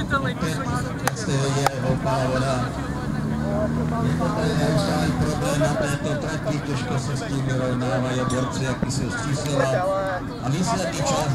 je hloupá voda. Je to tady neustálý problém na této trati, těžko se s tím vyrovnávají borci, jak by se zčíslila. A výsledný čas